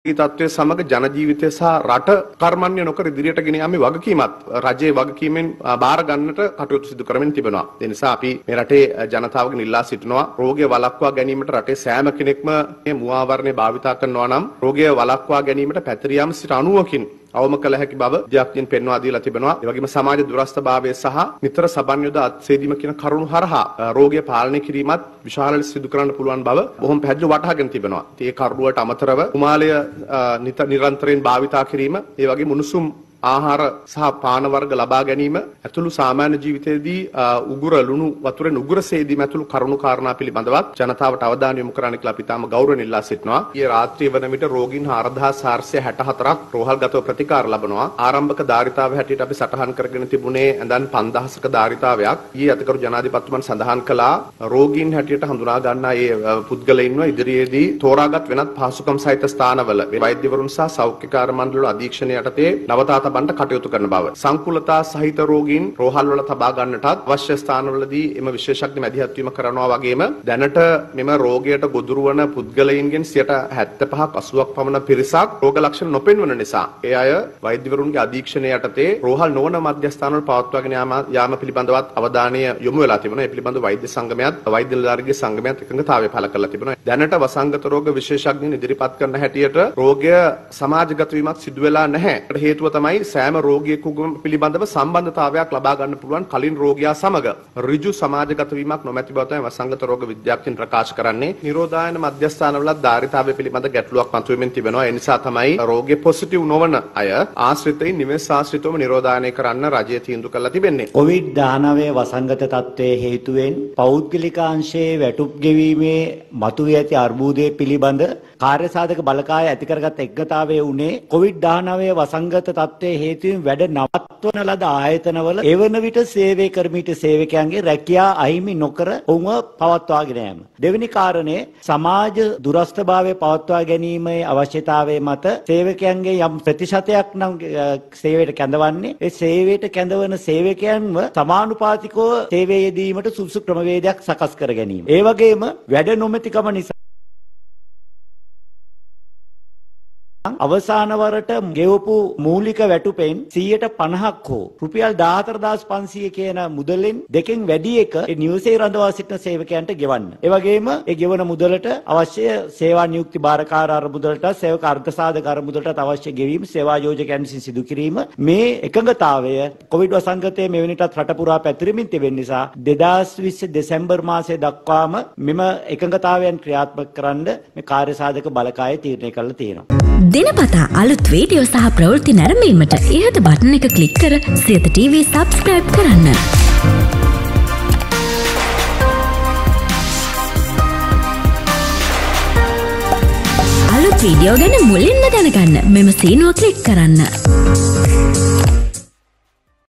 තත්ත්වයේ සමග ජන ජීවිතය සහ රට කර්මන්‍ය නොකර ඉදිරියට ගෙන යාමේ වගකීමත් රජයේ වගකීමෙන් බාර ගන්නට කටයුතු සිදු කරමින් තිබෙනවා. ඒ නිසා අපි මේ රටේ ජනතාවගෙන් ඉල්ලා සිටිනවා රෝගය වළක්වා ගැනීමට රටේ සෑම කෙනෙක්ම මේ මුවාවරණය භාවිතා කරනවා නම් රෝගය වළක්වා ගැනීමට පැතිර යාම සිට 90කින් අවම කළ හැකි බව විද්‍යාඥයන් පෙන්වා දීලා තිබෙනවා. ඒ වගේම සමාජ දුරස්ථභාවය සහ නිතර සබන් යොද අත්සේදීම කියන කරුණු හරහා රෝගය පාලනය කිරීමත් විශාල ලෙස සිදු කරන්න පුළුවන් බව බොහොම පැහැදිලිව වටහාගෙන තිබෙනවා. ඒ කරුණුවට අමතරව කුමාලය නිරන්තරයෙන් භාවිතා කිරීම, ඒ වගේම උණුසුම් ආහාර සහ පාන වර්ග ලබා ගැනීම ඇතුළු සාමාන්‍ය ජීවිතයේදී උගුර ලුණු වතුරෙන් උගුර සේදීම ඇතුළු කරුණු කාරණා පිළිබඳවත් ජනතාවට අවධානය යොමු කරන්න කියලා අපි තාම ගෞරවයෙන් ඉල්ලා සිටිනවා. ඊයේ රාත්‍රිය වන විට රෝගීන් 4464ක් රෝහල්ගතව ප්‍රතිකාර ලබනවා. ආරම්භක ධාරිතාව හැටියට අපි සටහන් කරගෙන තිබුණේ ඇඳන් 5000ක ධාරිතාවයක්. ඊයේ අතිගරු ජනාධිපතිතුමන් සඳහන් කළා රෝගීන් හැටියට හඳුනා ගන්නා ඒ පුද්ගලයින්ව ඉදිරියේදී තෝරාගත් වෙනත් පහසුකම් සහිත ස්ථානවල වෛද්‍යවරුන් සහ සෞඛ්‍ය කාර්ය මණ්ඩල අධීක්ෂණය යටතේ නවතාත බණ්ඩ කටයුතු කරන බව. සංකුලතා සහිත රෝගීන් රෝහල් වල තබා ගන්නටත් අවශ්‍ය ස්ථානවලදී එම විශේෂඥ මැදිහත් වීම කරනවා වගේම දැනට මෙම රෝගයට ගොදුරු වන පුද්ගලයින්ගෙන් 75ක් 80ක් පමණ පිරිසක් රෝග ලක්ෂණ නොපෙන්වන නිසා ඒ අය වෛද්‍යවරුන්ගේ අධීක්ෂණය යටතේ රෝහල් නොවන මධ්‍යස්ථානවල පවත්වාගෙන යාම පිළිබඳවත් අවධානය යොමු වෙලා තිබෙනවා. ඒ පිළිබඳව වෛද්‍ය සංගමයත් වෛද්‍ය නිලධාරීගේ සංගමයත් එකඟතාවය පළ කරලා තිබෙනවා. දැනට වසංගත රෝග විශේෂඥයින් ඉදිරිපත් කරන හැටියට රෝගය සමාජගත වීමක් සිදු වෙලා නැහැ. ඒකට හේතුව තමයි සෑම රෝගියෙකුගම පිළිබඳව සම්බන්ධතාවයක් ලබා ගන්න පුළුවන් කලින් රෝගියා සමග ඍජු සමාජගත වීමක් නොමැති බව තමයි වසංගත රෝග විද්‍යාඥයින් ප්‍රකාශ කරන්නේ. නිරෝධායන මධ්‍යස්ථානවල ධාරිතාවය පිළිබඳ ගැටලුවක් මතුවෙමින් තිබෙනවා. ඒ නිසා තමයි රෝගය පොසිටිව් නොවන අය ආශ්‍රිතයින් නිවෙස් ආශ්‍රිතවම නිරෝධායනය කරන්න රජය තීන්දුව කරලා තිබෙන්නේ. COVID-19 වසංගත තත්ත්වයේ හේතුවෙන් පෞද්ගලික අංශයේ වැටුප් ගෙවීමේ මතුවී ඇති අර්බුදයේ පිළිබඳ කාර්යසාධක බලකාය ඇති කරගත් එක්ගතාවයේ උනේ COVID-19 වසංගත තත්ත්වයේ හේතුවෙන් වැඩ නවත්වන ලද ආයතනවල එවන විට සේවය කරමිට සේවකයන්ගේ රැකියා අහිමි නොකර ඔවුන්ව පවත්වාගෙන යාම. දෙවෙනි කාරණේ සමාජ දුරස්ථභාවය පවත්වා ගැනීමේ අවශ්‍යතාවය මත සේවකයන්ගේ යම් ප්‍රතිශතයක් නම් සේවයට කැඳවන්නේ ඒ සේවයට කැඳවන සේවකයන්ව සමානුපාතිකව සේවයේ යෙදීමට සුදුසු ක්‍රමවේදයක් සකස් කර ගැනීම. ඒ වගේම වැඩ නොමැතිකම නිසා අවසාන වරට ගෙවපු මූලික වැටුපෙන් 50% හෝ රුපියල් 14500 කියන මුදලෙන් දෙකෙන් වැඩි එක ඒ නිවසේ රඳවා සිටින සේවකයන්ට ගෙවන්න. ඒ වගේම ඒ ගෙවන මුදලට අවශ්‍ය සේවා නියුක්ති භාරකාර අරමුදලට සේවක අර්ධසාධක අරමුදලට අවශ්‍ය ගෙවීම සේවා යෝජකයන් විසින් සිදු කිරීම මේ එකඟතාවය කොවිඩ් වසංගතයේ මෙවැනිටත් රට පුරා පැතිරෙමින් තිබෙන නිසා 2020 දෙසැම්බර් මාසයේ දක්වාම මෙම එකඟතාවයන් ක්‍රියාත්මක කරන්න මේ කාර්යසාධක බලකාය තීරණය කළා තියෙනවා. දිනපතා අලුත් වීඩියෝ සහ ප්‍රවෘත්ති නැරඹීමට ඉහත බටන් එක ක්ලික් කර සියත TV සබ්ස්ක්‍රයිබ් කරන්න. අලුත් වීඩියෝ ගැන මුලින්ම දැනගන්න මෙම සීනුව ක්ලික් කරන්න.